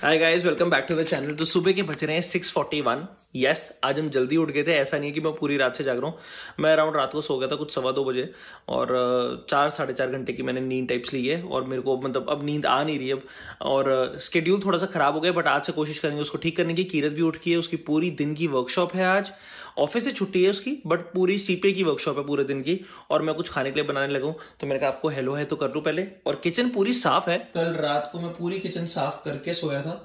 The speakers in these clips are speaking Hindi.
Hi guys, welcome back to the channel. तो सुबह के बज रहे हैं 6:41। यस, आज हम जल्दी उठ गए थे। ऐसा नहीं है कि मैं पूरी रात से जाग रहा हूँ। मैं अराउंड रात को सो गया था कुछ 2:15 बजे और 4-4.5 घंटे की मैंने नींद टाइप्स ली है और मेरे को मतलब अब नींद आ नहीं रही अब। और स्केड्यूल थोड़ा सा खराब हो गया, बट आज से कोशिश करेंगे उसको ठीक करने की। कीरत भी उठ की है, उसकी पूरी दिन की वर्कशॉप है आज। ऑफिस से छुट्टी है उसकी, बट पूरी सीपीए की वर्कशॉप है पूरे दिन की। और मैं कुछ खाने के लिए बनाने लगा हूं, तो मैंने कहा आपको हेलो है तो कर लूं पहले। और किचन पूरी साफ है। कल रात को मैं पूरी किचन साफ करके सोया था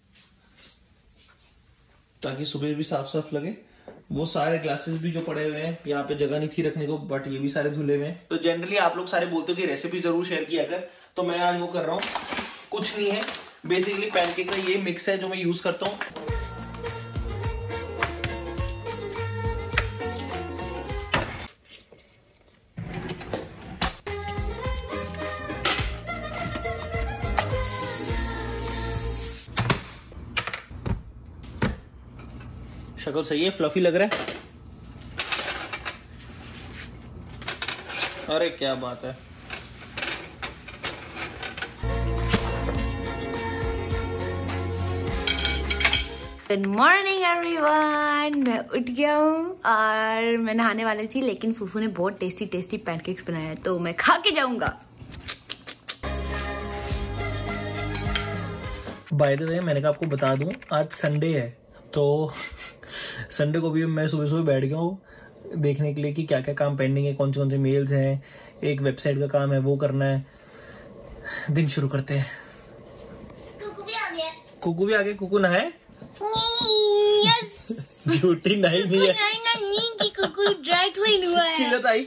ताकि सुबह भी साफ साफ लगे। वो सारे ग्लासेस भी जो पड़े हुए हैं, यहाँ पे जगह नहीं थी रखने को, बट ये भी सारे धुले हुए हैं। तो जनरली आप लोग सारे बोलते हो कि रेसिपी जरूर शेयर किया कर, तो मैं आज वो कर रहा हूँ। कुछ नहीं है, बेसिकली पैनकेक का ये मिक्स है जो मैं यूज करता हूँ। शक्ल सही है, फ्लफी लग रहा है। अरे क्या बात है। Good morning everyone. मैं उठ गया हूँ और मैं नहाने वाली थी, लेकिन फूफू ने बहुत टेस्टी टेस्टी पैनकेक्स बनाया है तो मैं खा के जाऊंगा। बाय द वे, मैंने कहा आपको बता दूं, आज संडे है, तो संडे को भी मैं सुबह सुबह बैठ गया हूँ देखने के लिए कि क्या क्या काम पेंडिंग है, कौन से मेल्स हैं, एक वेबसाइट का काम है वो करना है। दिन शुरू करते हैं। कुकू भी आ गया। कुकू भी आ गया। कुकू नहाए? यस। झूठी नहीं है। नहीं कि कुकू ड्राई क्लीन हुआ है। कीरत आई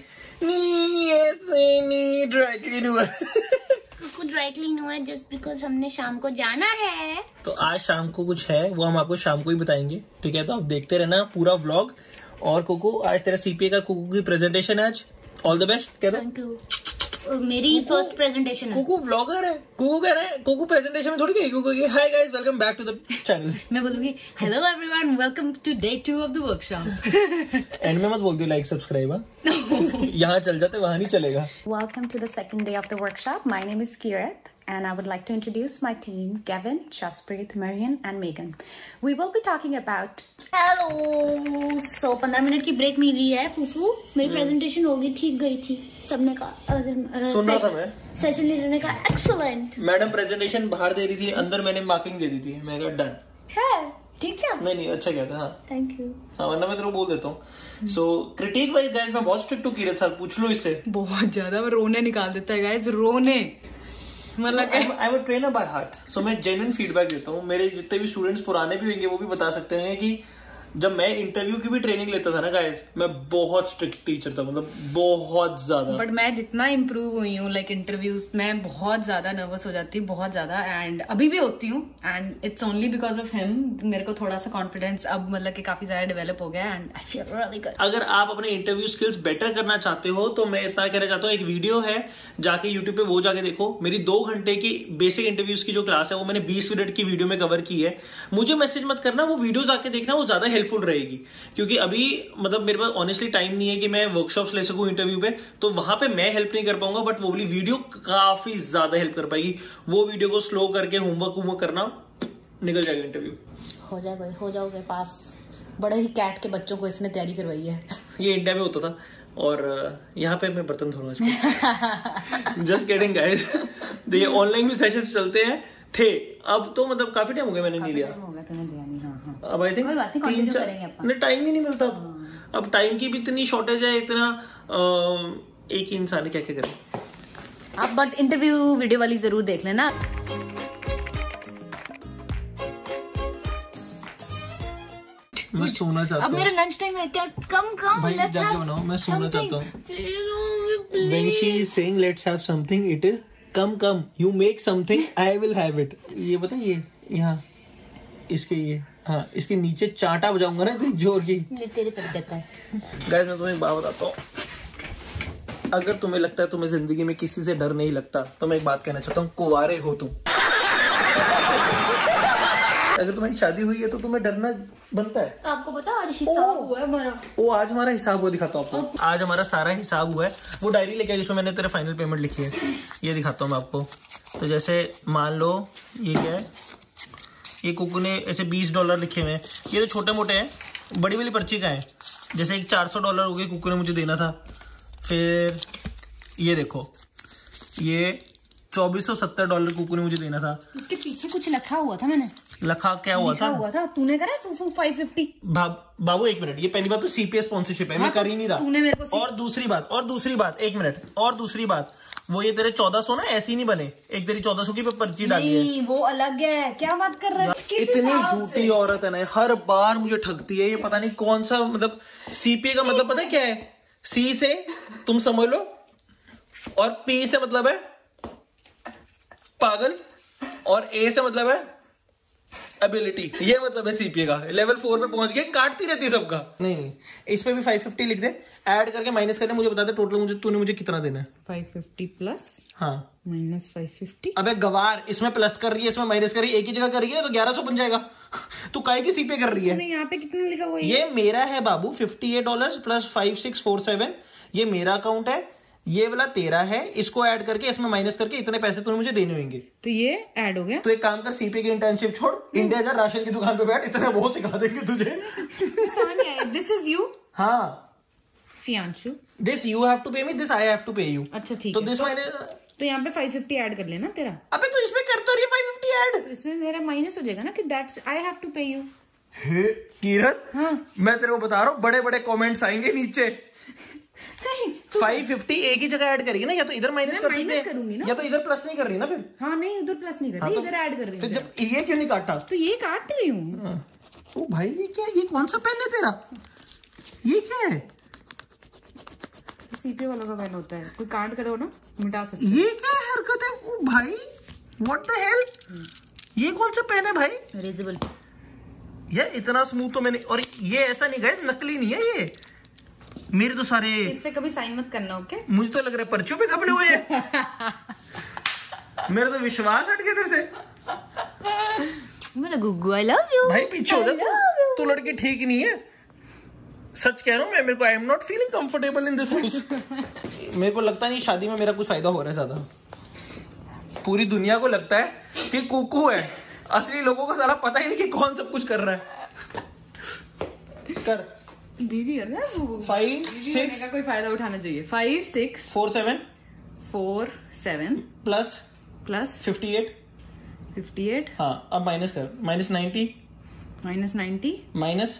ड्राई क्लीन हुआ कुकू ड्राई क्लीन हुआ है जस्ट बिकॉज हमने शाम को जाना है। तो आज शाम को कुछ है, वो हम आपको शाम को ही बताएंगे, ठीक है? तो आप देखते रहना पूरा व्लॉग। और कुकू, आज तेरा सीपीए का कुकू की प्रेजेंटेशन है आज। ऑल द बेस्ट कह दो। Thank you. मेरी फर्स्ट प्रेजेंटेशन है। कुकू व्लॉगर है। कुकू कह रहे हैं कुकू प्रेजेंटेशन में थोड़ी कही कुकू की hi guys welcome back to the channel. मैं बोलूंगी hello everyone, welcome to day 2 of the workshop. End में मत बोल दियो लाइक सब्सक्राइब। यहाँ चल जाते, वहां नहीं चलेगा। Welcome to the second day of the workshop. My name is Kirat and I would like to introduce my team, Gavin, Jaspreet, Marian and Megan. We will be talking about... hello. So 15 minute की ब्रेक मिली है फूफू। मेरी प्रेजेंटेशन होगी, ठीक गई थी। सबने कहा, सुना था मैं। सेशन लीडर ने कहा एक्सीलेंट। मैडम प्रेजेंटेशन बाहर दे रही थी, अंदर मैंने मार्किंग दे दी थी। मैं कहा डन है, ठीक है। नहीं अच्छा क्या था। हाँ थैंक यू। हाँ, वरना मैं तेरे को बोल देता हूँ। सो क्रिटिक वाइज गाइस मैं बहुत स्ट्रिक्ट हूँ। कीरत सर पूछ लो इससे। बहुत ज्यादा रोने निकाल देता है गाइस, रोने मतलब I am trainer by heart. So मैं जेन्युइन फीडबैक देता हूँ। मेरे जितने भी स्टूडेंट्स पुराने भी होंगे वो भी बता सकते हैं कि जब मैं इंटरव्यू की भी ट्रेनिंग लेता था ना गाइस, मैं बहुत स्ट्रिक्ट टीचर था, मतलब बहुत ज्यादा। बट मैं जितना इम्प्रूव हुई हूँ लाइक इंटरव्यूज में, बहुत ज्यादा नर्वस हो जाती हूँ, बहुत ज्यादा। एंड अभी भी होती हूँ and it's only because of him. मेरे को थोड़ा सा कॉन्फिडेंस अब मतलब कि काफी ज्यादा डेवलप हो गया and I feel really good. अगर आप अपने इंटरव्यू स्किल्स बेटर करना चाहते हो तो मैं इतना कहना चाहता हूँ, एक वीडियो है जाके यूट्यूब पे वो जाके देखो। मेरी 2 घंटे की बेसिक इंटरव्यूज की जो क्लास है वो मैंने 20 मिनट की वीडियो में कवर की है। मुझे मैसेज मत करना, वो वीडियो जाके देखना, वो ज्यादा हेल्पफुल रहेगी। क्योंकि अभी मतलब मेरे पास ऑनेस्टली टाइम नहीं है कि मैं वर्कशॉप्स ले सकूं इंटरव्यू पे, तो वहां पे मैं हेल्प नहीं कर पाऊंगा, बट वो वाली वीडियो काफी ज्यादा हेल्प कर पाएगी। वो वीडियो को स्लो करके होमवर्क करना, निकल जाएगा इंटरव्यू। हो जाओगे पास। बड़े ही कैट के बच्चों को इसने तैयारी करवाई है। ये इंडिया में होता था और यहाँ पे मैं बर्तन धो रहा हूँ। Just kidding guys. तो ये ऑनलाइन भी सेशंस चलते हैं थे, अब तो मतलब काफी टाइम हो गया मैंने नहीं लिया। अब आई थिंक 3-4 टाइम ही नहीं मिलता। अब टाइम की भी इतनी शॉर्टेज है, इतना एक ही इंसान क्या क्या करे। आप बट इंटरव्यू वीडियो वाली जरूर देख लेना। मैं सोना चाहता हूँ। अब मेरा लंच टाइम है क्या? कम भाई जाके बनाओ, मैं सोना चाहता हूँ। When she is saying let's have something, it is come you make something, I will have it। ये पता है, ये यहाँ इसके ये हाँ इसके नीचे चांटा बजाऊंगा ना इतनी जोर की, तेरे पर देता है। गाइस मैं तुम्हें एक बात बताता हूँ, अगर तुम्हें लगता है तुम्हें जिंदगी में किसी से डर नहीं लगता, तो मैं एक बात कहना चाहता हूँ, कुंवारे हो तुम। अगर तुम्हारी शादी हुई है तो तुम्हें डरना बनता है। आपको पता आज हिसाब हुआ है हमारा। आज हमारा हिसाब हुआ, दिखाता हूँ आपको। आज हमारा सारा हिसाब हुआ है। वो डायरी लेके आया जिसमें मैंने तेरे फाइनल पेमेंट लिखी है, ये दिखाता हूँ मैं आपको। तो जैसे मान लो ये क्या है, ये कुकू ने ऐसे $20 लिखे हुए हैं। ये तो छोटे मोटे हैं, बड़ी वाली पर्ची का है। जैसे एक $400 हो गए कुकू ने मुझे देना था। फिर ये देखो, ये $2470 कुकू ने मुझे देना था। इसके पीछे कुछ लिखा हुआ था, मैंने लिखा क्या हुआ था? तूने करा फूफू 550। बाबू एक मिनट, ये पहली बात तो सीपीएस स्पॉन्सरशिप है, मैं कर ही नहीं रहा। तूने मेरे को और दूसरी बात एक मिनट, और दूसरी बात, वो ये तेरे 1400 ना ऐसे ही नहीं बने, एक तेरी 1400 की पर्ची डाली है, वो अलग है। क्या बात कर रहा है? इतनी झूठी औरत है ना, हर बार मुझे ठगती है। ये पता नहीं कौन सा, मतलब सीपीए का मतलब पता है क्या है? सी से तुम समझ लो, और पी से मतलब है पागल, और ए से मतलब है एबिलिटी। ये मतलब है सीपीए का। लेवल 4 पे पहुंच गए, काटती रहती है सबका। नहीं, इस पे भी 550 लिख दे, ऐड करके माइनस करके मुझे बता दे टोटल तूने मुझे कितना देना है। 550 प्लस, हाँ माइनस 550। अबे गवार, इसमें प्लस कर रही है, इसमें माइनस कर रही है, एक ही जगह कर रही है तो 1100 बन जाएगा। तू काहे की सीपीए कर रही है? यहाँ पे कितना लिखा हुआ है? ये मेरा है बाबू, $58 प्लस 5647, ये मेरा अकाउंट है। ये वाला तेरा है, इसको ऐड करके इसमें माइनस करके इतने पैसे तूने मुझे देने होंगे। तो ये ऐड हो गया। तो एक काम कर, सीपीए की इंटर्नशिप छोड़, इंडिया जा, राशन की दुकान पे बैठ, इतना वो सिखा देंगे तुझे। This is you. हाँ, Fiyanshu, this you have to pay me, this I have to pay you. अच्छा ठीक तो है, दिस मैंने तो यहाँ पे 550 ऐड कर लेना तेरा। अबे तो इसमें कर तो रही है 550 ऐड, तो इसमें मेरा माइनस हो जाएगा ना कि that's I have to pay you. Hey Kiran, हाँ। मैं तेरे को बता रहा हूँ, बड़े बड़े कमेंट्स आएंगे नीचे। नहीं, 550 एक ही जगह ऐड करेगी ना, या तो इधर माइनस करूंगी ना, या तो इधर प्लस नहीं कर रही ना फिर। हाँ नहीं, उधर प्लस नहीं कर रही, इधर ऐड कर रही हूँ। फिर जब ये क्यों नहीं काटा? तो ये काट रही हूँ। ओ भाई, ये क्या, ये कौन सा पेन है तेरा? ये क्या है? सीपीए वालों का पेन होता है, कोई काट करो ना मिटा सकते। ये क्या हरकत है? ओ भाई, व्हाट द हेल, ये कौन सा पेन है भाई? इरेजेबल। यार इतना स्मूथ तो मैंने, और ये ऐसा नहीं गाइस, नकली नहीं है ये। मेरे तो सारे, इससे कभी साइन मत करना, ओके? मुझे तो लग रहा है पर्चियों पे खपले हुए हैं। मेरा तो विश्वास हट गया तेरे से। मेरा गुग्गू, आई लव यू भाई। पीछे हो जा, तू लड़की ठीक नहीं है, सच कह रहा हूँ मैं। मेरे को I am not feeling comfortable in this house. मेरे को लगता नहीं शादी में मेरा कुछ फायदा हो रहा है ज्यादा। पूरी दुनिया को लगता है कि कुकू है, असली लोगों को सारा पता ही नहीं कि कौन सब कुछ कर रहा है। कर दीदी है ना, 5 6 का कोई फायदा उठाना चाहिए। 5 6 4 7 4 7 प्लस प्लस 58। हाँ, अब माइनस कर, -90 -90 माइनस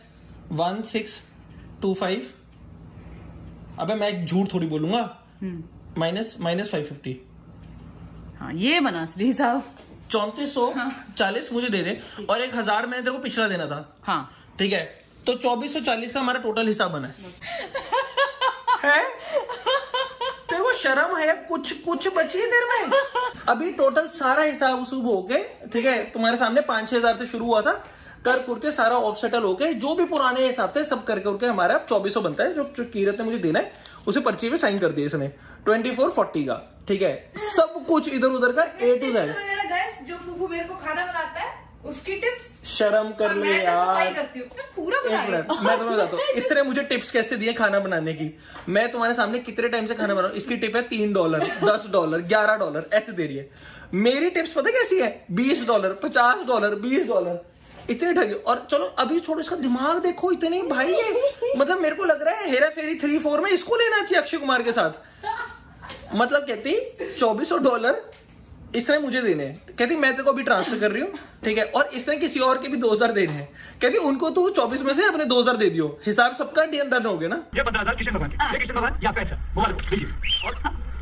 1625। अबे मैं झूठ थोड़ी बोलूंगा। माइनस 550। हाँ, ये बना असली हिसाब। 3440 मुझे दे दे, और 1000 मैंने तेरे को पिछला देना था। हाँ ठीक है, तो 2440 का हमारा टोटल हिसाब बना है। तेरे को शर्म है? कुछ बची है तेरे में? अभी टोटल सारा हिसाब उसूब हो गए, ठीक है, तुम्हारे सामने 5-6 हजार से शुरू हुआ था, कर करके सारा ऑफ सेटल हो गए, जो भी पुराने हिसाब थे सब करके उनके हमारा अब 2400 बनता है, जो कीरत ने मुझे देना है उसे पर्ची पे साइन कर दिया इसने 2440 का। ठीक है, सब कुछ इधर उधर का A to Z। जो फूफू मेरे को खाना बनाता है उसकी टिप्स। शर्म कर ले यार, पूरा मैं तुम्हें बताता हूँ इस तरह मुझे टिप्स कैसे दिए खाना बनाने की। मैं तुम्हारे सामने कितने टाइम से खाना बना रहा हूँ, इसकी टिप है $3, $10, $11 ऐसे दे रही है। मेरी टिप्स पता कैसी है? $20, $50, $20, इतने ठगे। और चलो अभी छोड़ो, इसका दिमाग देखो, इतने भाई है। मतलब मेरे को लग रहा है हेरा फेरी 3-4 में इसको लेना चाहिए अक्षय कुमार के साथ। मतलब कहती $2400 इसने मुझे देने हैं, कहती मैं तेरे को अभी ट्रांसफर कर रही हूँ, ठीक है, और इसने किसी और के भी 2000 देने हैं, कहती उनको तू 24 में से अपने 2000 दे दियो, हिसाब सबका डन हो गया ना। ये 15,000 किशन भगवान के, ये किशन भगवान या पैसा मोबाइल को लीजिए, और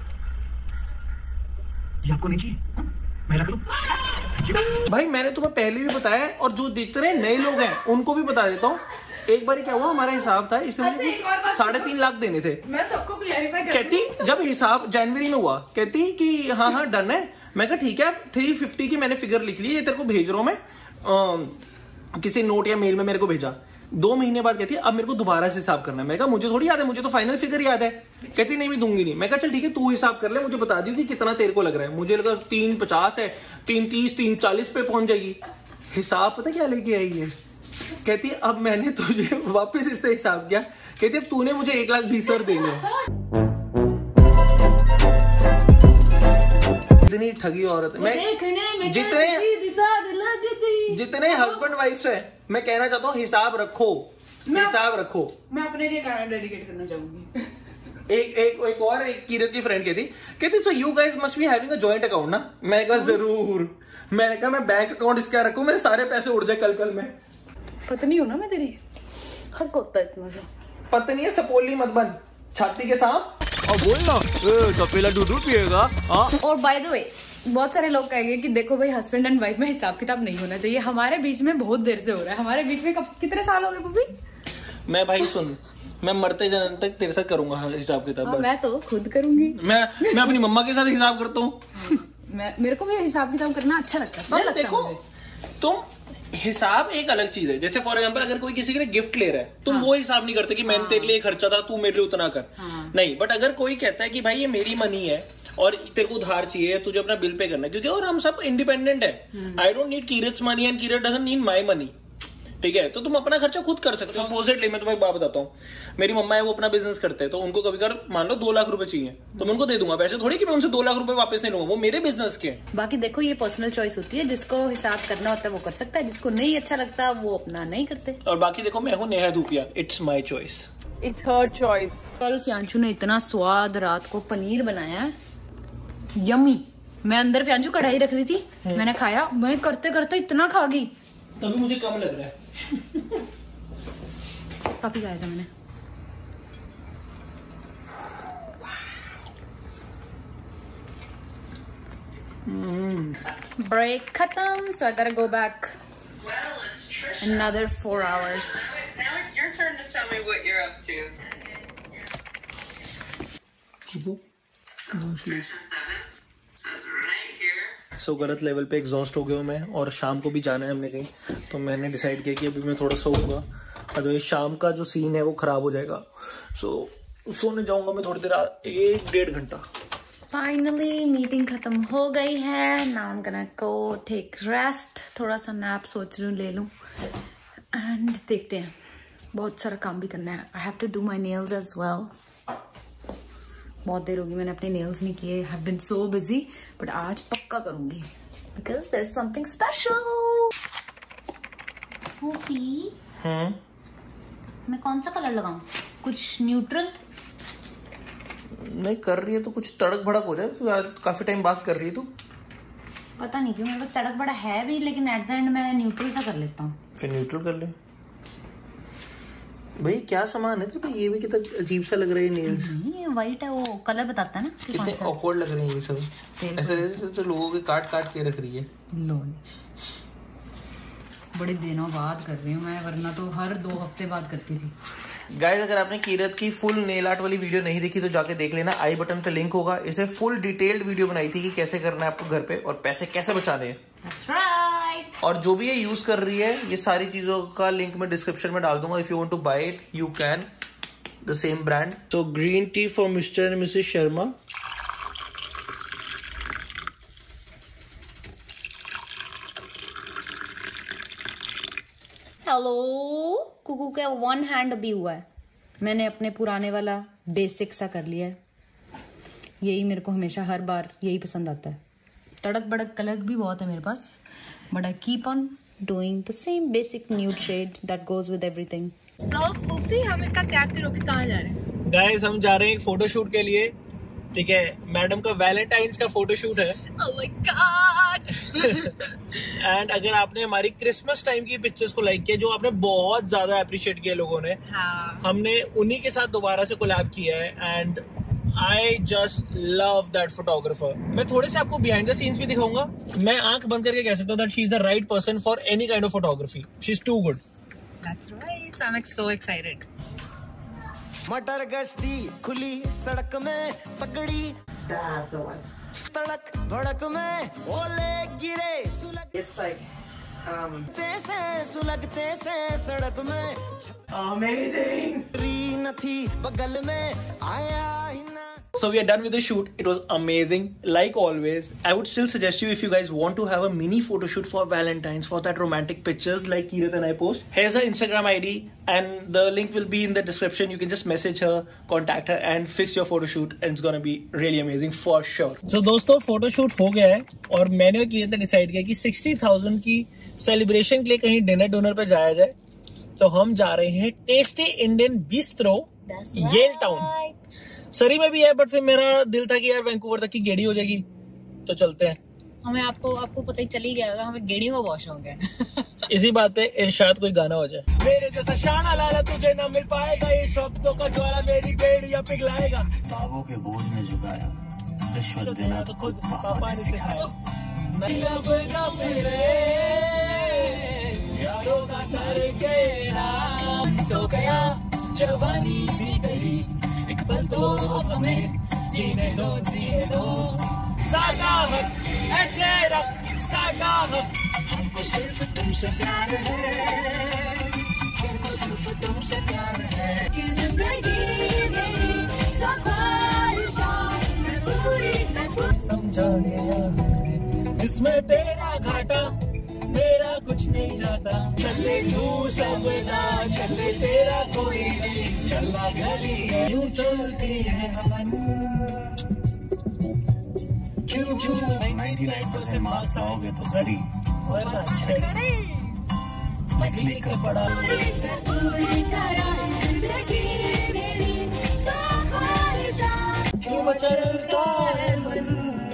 ये आपको नहीं चाहिए, मैं रख लूं। भाई मैंने तुम्हें पहले भी बताया, और जो देखते रहे नए लोग हैं उनको भी बता देता हूँ। एक बार क्या हुआ, हमारा हिसाब था, इसने मुझे 3.5 लाख देने थे। मैं सबको क्लैरिफाई कर, कहती जब हिसाब जनवरी में हुआ, कहती कि हाँ डन है। मैं कहा ठीक है, 350 की मैंने फिगर लिख ली, ये तेरे को भेज रहा हूं मैं, किसी नोट या मेल में मेरे को भेजा। 2 महीने बाद कहती है अब मेरे को दोबारा से हिसाब करना है। मैं कहा मुझे थोड़ी याद है, मुझे तो फाइनल फिगर याद है। कहती नहीं मैं दूंगी नहीं। मैं कहा चल ठीक है, तू हिसाब कर ले, मुझे बता दियो कि कितना तेरे को लग रहा है। मुझे लगा 350 है, 330, 340 पे पहुंच जाएगी। हिसाब पता क्या लेके आई है? कहती अब मैंने तुझे वापस इससे हिसाब किया, कहती अब तूने मुझे 1,20,000 देने हैं। कितनी ठगी औरत है। मैं जितने हस्बैंड वाइफ है, मैं कहना चाहता हूँ हिसाब रखो, हिसाब रखो। मैं अपने लिए गाना डेडिकेट करना चाहूंगी। एक और कीरत की फ्रेंड कहती so you guys must be having a joint account ना। मैंने कहा जरूर। मैंने कहा मैं बैंक अकाउंट इसका रखूं, मेरे सारे पैसे उड़ जाए कल में। पत्नी हो ना मैं तेरी, हक होता है इतना सा। पत्नी है सपोली मत बन, छाती के सांप। और बोलना चपेला दूध पिएगा। और बाय द वे बहुत सारे लोग कहेंगे कि देखो भाई हस्बैंड एंड वाइफ में हिसाब किताब नहीं होना चाहिए। हमारे बीच में बहुत देर से हो रहा है। हमारे बीच में कितने साल हो गए बुबी? मैं भाई सुन, मैं मरते जन्म तक तेरे साथ करूंगा हिसाब किताब। मैं तो खुद करूंगी। मैं अपनी मम्मा के साथ हिसाब करता हूँ। मेरे को भी हिसाब किताब करना अच्छा लगता है। देखो तुम हिसाब एक अलग चीज है। जैसे फॉर एग्जांपल अगर कोई किसी के लिए गिफ्ट ले रहा है, तुम वो हिसाब नहीं करते कि मैंने तेरे लिए खर्चा था, तू मेरे लिए उतना कर। नहीं, बट अगर कोई कहता है कि भाई ये मेरी मनी है और तेरे को उधार चाहिए, तुझे अपना बिल पे करना है, क्योंकि और हम सब इंडिपेंडेंट है। I don't need Keerat's money and Keerat doesn't need my money. ठीक है, तो तुम अपना खर्चा खुद कर सकते हो। अपोजिटली मैं तुम्हें एक बात बताता हूँ, मेरी मम्मा है वो अपना बिजनेस करते हैं, तो उनको कभी कर मान लो 2 लाख रुपए चाहिए तो मैं उनको दे दूंगा। पैसे थोड़ी कि मैं उनसे 2 लाख रुपए वापस नहीं लूंगा, वो मेरे बिजनेस के। बाकी देखो ये पर्सनल चॉइस होती है, जिसको हिसाब करना होता है वो कर सकता है, जिसको नहीं अच्छा लगता वो अपना नहीं करते। और बाकी देखो मैं हूँ Neha Dhupia, it's my choice, it's her choice. कल फ्यांशु ने इतना स्वाद रात को पनीर बनाया है, यम्मी। मैं अंदर फ्यांशु कढ़ाई रख रही थी, मैंने खाया, मैं करते करते इतना खा गई, तभी मुझे कम लग रहा है। काफी खाया था मैंने। ब्रेक खत्म, so I gotta go back another 4 hours. Now it's your turn to tell me what you're up to. Session 7 says right here. सो गलत लेवल पे एग्जॉस्ट हो गया हूँ मैं, और शाम को भी जाना है हमने कहीं, तो मैंने डिसाइड किया कि अभी मैं थोड़ा सोऊंगा, अदरवाइज शाम का जो सीन है वो खराब हो जाएगा। सो सोने जाऊंगा मैं थोड़ी देर, 1-1.5 घंटा। फाइनली मीटिंग खत्म हो गई है। Now I am gonna go take rest, थोड़ा सा नैप सोच रही हूँ ले लूँ, एंड देखते हैं, बहुत सारा काम भी करना है। I have to do my nails as well. बहुत देर होगी मैंने अपने नेल्स नहीं किए, have been so busy, but आज पक्का करूंगी because there is something special. फूफी मैं कौन सा कलर लगाऊं? कुछ न्यूट्रल? नहीं कर रही है तो कुछ तड़क भड़क हो जाए, क्योंकि आज काफी टाइम बात कर रही है तू। पता नहीं क्यों मेरे पास तड़क बड़ा है भी, लेकिन एट द एंड मैं न्यूट्रल सा कर लेता हूँ। फिर न्यूट्रल कर ले भाई। क्या सामान है तेरे? ये भी कितना अजीब सा लग रहा है नेल्स। ये वाइट है, वो कलर बताता है ना कि कौन कितने सा। ऑकवर्ड लग रहे हैं ये सब, ऐसे तो लोगों के काट काट के रख रही है। लोन बड़े दिनों बाद कर रही हूँ मैं, वरना तो हर 2 हफ्ते बाद करती थी। गाइस अगर आपने कीरत की फुल नेल आर्ट वाली वीडियो नहीं देखी तो जाके देख लेना, आई बटन पे लिंक होगा। इसे फुल डिटेल्ड वीडियो बनाई थी कि कैसे करना है आपको घर पे और पैसे कैसे बचाने हैं। That's right. और जो भी ये यूज कर रही है, ये सारी चीजों का लिंक मैं डिस्क्रिप्शन में डाल दूंगा। If you want to buy it you can, the same brand. तो green tea for mister and missus Sharma. Hello, Kuku का 1 हैंड अभी हुआ है। मैंने अपने पुराने वाला बेसिक सा कर लिया है। यही मेरे को हमेशा हर बार यही पसंद आता है। तड़क बड़क कलर भी बहुत है मेरे पास, but I keep on doing the same basic nude shade that goes with everything. So फूफी हम इतना तैयार होके कहाँ जा रहे हैं? गाइस हम जा रहे हैं एक फोटोशूट के लिए, ठीक है। मैडम का वैलेंटाइंस का फोटोशूट है। Oh my God! एंड अगर आपने हमारी क्रिसमस टाइम की पिक्चर्स को लाइक किया, जो आपने बहुत ज्यादा अप्रिशिएट किया लोगों ने, हाँ। हमने उन्हीं के साथ दोबारा से कोलैब किया है, and I just love that photographer. मैं थोड़े से आपको बिहाइंड द सीन्स भी दिखाऊंगा। मैं आंख बंद करके कह सकता हूँ that she is the right person for any kind of photography. She is too good. That's right. So I'm so excited. मटर गश्ती खुली सड़क में तगड़ी, तड़क भड़क में ओले गिरे सुलग, It's like, से सुलगते से सड़क में amazing. री न थी बगल में आया ही ना। So we are done with the shoot. It was amazing, like always. I would still suggest you, if you guys want to have a mini photo shoot for Valentine's, for that romantic pictures like Kirat and I post. Here's her Instagram ID and the link will be in the description. You can just message her, contact her and fix your photo shoot and it's gonna be really amazing for sure. So दोस्तों photo shoot हो गया है और मैंने किया था डिसाइड किया कि 60,000 की सेलिब्रेशन के लिए कहीं डिनर पे जाया जाए. तो हम जा रहे हैं tasty Indian bistro Yaletown. Surrey में भी है बट फिर मेरा दिल था कि यार वैंकूवर तक की गेड़ी हो जाएगी तो चलते हैं. हमें आपको पता ही चल ही गया होगा, हमें गेड़ी को बहुत शौक है. इसी बात पे इरशाद कोई गाना हो जाए. मेरे जैसा शाना लाला तुझे ना मिल पाएगा, ये शब्दों का ज्वाला मेरी बेड़ियां पिघलाएगा. किताबों के बोझ में झुकाया, रिश्वत देना तो खुद पापा ने सिखाया. तो गया जवानी भी गई, एक पल तो हमें जीने दो. सागाहत है तेरा सागाहत, हमको सिर्फ तुमसे प्यार है, हमको सिर्फ तुमसे प्यार है. कि जिंदगी मेरी मैं पूरी समझाने हमने, इसमें तेरा घाटा मेरा कुछ नहीं जाता. चले तू समझा, चले तेरा कोई नहीं, चला गली है यूं चलती है हवन. 99% मार्क्स आओगे तो घड़ी वरना छड़ी. लिख कर पड़ा क्यों चलता है मन,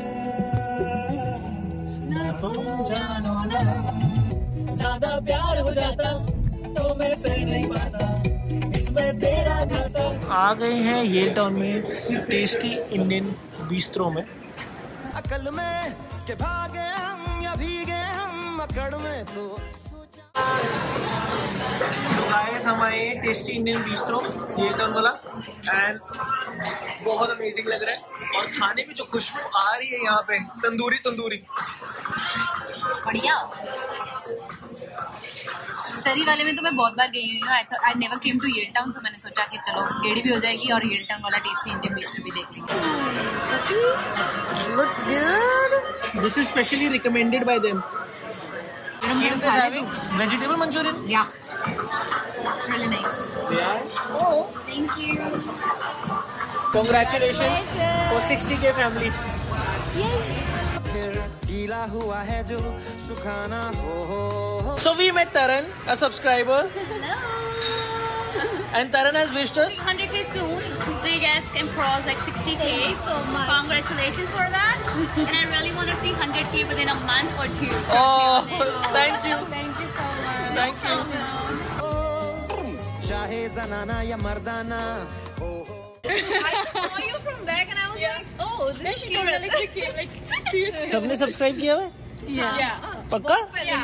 ना तुम जानो ना, ज्यादा प्यार हो जाता तो मैं सह नहीं पाता, इसमें तेरा घाटा. आ गए हैं येल टाउन में टेस्टी इंडियन बिस्ट्रो में. अकल में के भागे हम या भीगे हम अकड़ में तो गाइस हम आए tasty Indian bistro Yaletown वाला एंड बहुत अमेजिंग लग रहा है. और खाने में जो खुशबू आ रही है यहाँ पे तंदूरी बढ़िया. सरी वाले में तो मैं बहुत बार गई हुई हूँ. I never came to Yaletown, तो मैंने सोचा कि चलो गेड़ी भी हो जाएगी और येल टाउन वाला टेस्टी इंडियन बिस्ट्रो भी देख लेंगे. Looks good. This is specially recommended by them. Kirat is having vegetable Manchurian. Yeah. Really nice. Yeah. Oh. Thank you. Congratulations for 60K family. फिर गीला हुआ है जो सुखाना हो. So we met Taran, a subscriber. Hello. And Taran has wished us 100K soon, so you guys can cross like 60K. Thank you so much. Congratulations for that. And I really want to see 100K within a month or two. Oh, thank you. Thank you so much. Thank you. चाहे जनाना या मर्दाना हो. I saw you from back and I was like, oh, this is cute. सबने सब्सक्राइब किया है? Yeah. पक्का?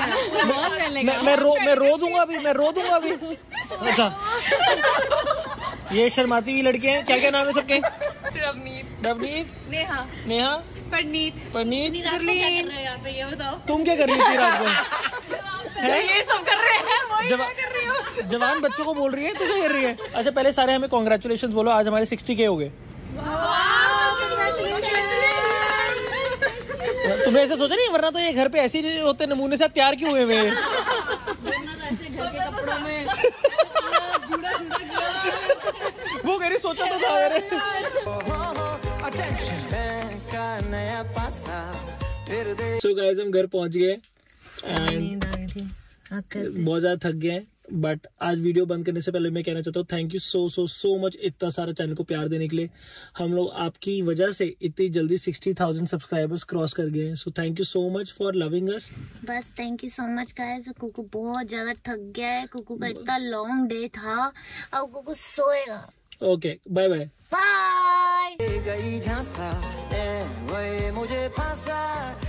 मैं रो दूंगा अभी. अच्छा. ये शर्माती हुई लड़के हैं. क्या नाम है सबके? रवनीत, नेहा, परनीत. रात को क्या कर रहे हो यहाँ पे, ये बताओ. तुम क्या कर रही थी रात को? ये सब कर रहे हैं, वही मैं कर रही हूँ. जवान बच्चों को बोल रही है, तू क्या कर रही है? अच्छा पहले सारे हमें कॉन्ग्रेचुलेशन बोलो, आज हमारे 60K हो गए. तुमने ऐसे सोचा नहीं, वरना तो ये घर पे ऐसे ही होते नमूने से तैयार क्यों हुए हुए? वो कह रही सोचा तो था मेरे. नया पासा फिर दे. सो गाइस हम घर पहुंच गए एंड बहुत ज्यादा थक गए. बट आज वीडियो बंद करने से पहले मैं कहना चाहता हूँ थैंक यू सो मच इतना सारा चैनल को प्यार देने के लिए. हम लोग आपकी वजह से इतनी जल्दी 60,000 सब्सक्राइबर्स क्रॉस कर गए हैं. So thank you so much for loving us. बस thank you so much guys. Kuku बहुत ज्यादा थक गया है. कुकू का इतना लॉन्ग डे था, अब कुकू सोएगा. Okay bye bye. बाय. गई झांसा मुझे फांसा